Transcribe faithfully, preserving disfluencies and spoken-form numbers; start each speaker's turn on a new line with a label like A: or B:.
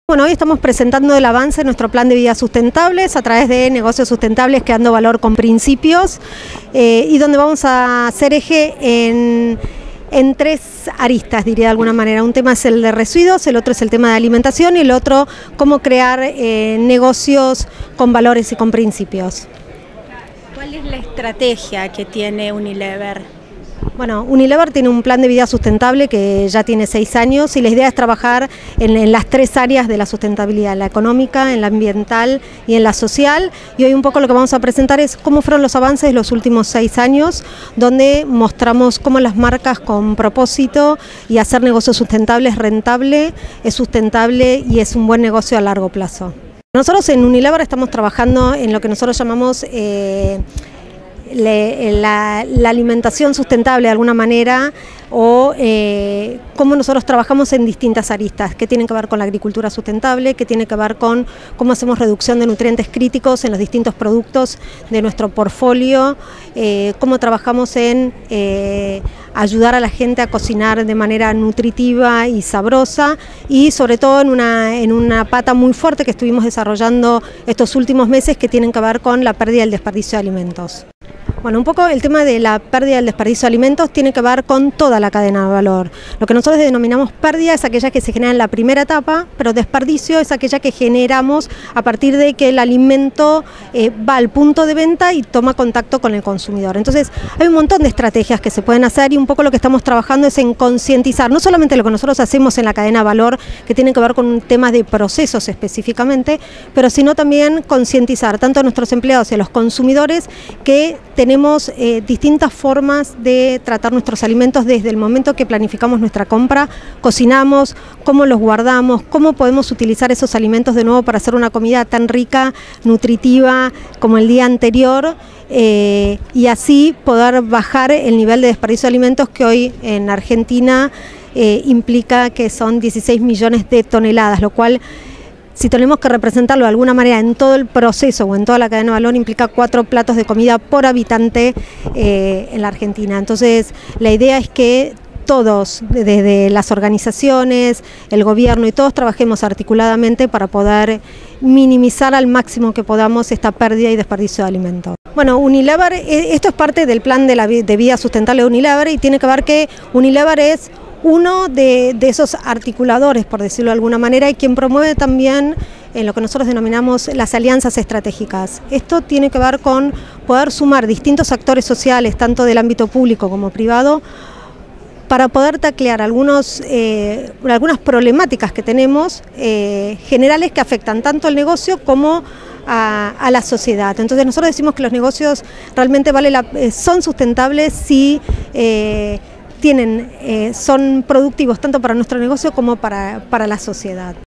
A: Bueno, hoy estamos presentando el avance de nuestro plan de vida sustentables a través de negocios sustentables creando valor con principios eh, y donde vamos a hacer eje en, en tres aristas, diría de alguna manera. Un tema es el de residuos, el otro es el tema de alimentación y el otro cómo crear eh, negocios con valores y con principios.
B: ¿Cuál es la estrategia que tiene Unilever?
A: Bueno, Unilever tiene un plan de vida sustentable que ya tiene seis años y la idea es trabajar en, en las tres áreas de la sustentabilidad, en la económica, en la ambiental y en la social. Y hoy un poco lo que vamos a presentar es cómo fueron los avances de los últimos seis años, donde mostramos cómo las marcas con propósito y hacer negocios sustentables rentable, es sustentable y es un buen negocio a largo plazo. Nosotros en Unilever estamos trabajando en lo que nosotros llamamos eh, Le, la, la alimentación sustentable de alguna manera o eh, cómo nosotros trabajamos en distintas aristas que tienen que ver con la agricultura sustentable, que tiene que ver con cómo hacemos reducción de nutrientes críticos en los distintos productos de nuestro portfolio, eh, cómo trabajamos en eh, ayudar a la gente a cocinar de manera nutritiva y sabrosa y sobre todo en una, en una pata muy fuerte que estuvimos desarrollando estos últimos meses que tienen que ver con la pérdida del desperdicio de alimentos. Bueno, un poco el tema de la pérdida del desperdicio de alimentos tiene que ver con toda la cadena de valor. Lo que nosotros denominamos pérdida es aquella que se genera en la primera etapa, pero desperdicio es aquella que generamos a partir de que el alimento eh, va al punto de venta y toma contacto con el consumidor. Entonces, hay un montón de estrategias que se pueden hacer y un poco lo que estamos trabajando es en concientizar, no solamente lo que nosotros hacemos en la cadena de valor, que tiene que ver con temas de procesos específicamente, pero sino también concientizar tanto a nuestros empleados y a los consumidores que tenemos Tenemos eh, distintas formas de tratar nuestros alimentos desde el momento que planificamos nuestra compra, cocinamos, cómo los guardamos, cómo podemos utilizar esos alimentos de nuevo para hacer una comida tan rica, nutritiva como el día anterior eh, y así poder bajar el nivel de desperdicio de alimentos que hoy en Argentina eh, implica que son dieciséis millones de toneladas, lo cual si tenemos que representarlo de alguna manera en todo el proceso o en toda la cadena de valor, implica cuatro platos de comida por habitante eh, en la Argentina. Entonces, la idea es que todos, desde las organizaciones, el gobierno y todos trabajemos articuladamente para poder minimizar al máximo que podamos esta pérdida y desperdicio de alimentos. Bueno, Unilever, esto es parte del plan de, la, de vida sustentable de Unilever y tiene que ver que Unilever es uno de, de esos articuladores, por decirlo de alguna manera, y quien promueve también en lo que nosotros denominamos las alianzas estratégicas. Esto tiene que ver con poder sumar distintos actores sociales, tanto del ámbito público como privado, para poder taclear algunos, eh, algunas problemáticas que tenemos eh, generales que afectan tanto al negocio como a, a la sociedad. Entonces nosotros decimos que los negocios realmente vale la, eh, son sustentables si eh, Tienen, eh, son productivos tanto para nuestro negocio como para, para la sociedad.